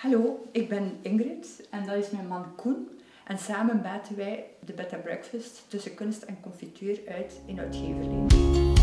Hallo, ik ben Ingrid en dat is mijn man Koen. En samen baten wij de Bed & Breakfast tussen kunst en confituur uit in Uitgeverleven.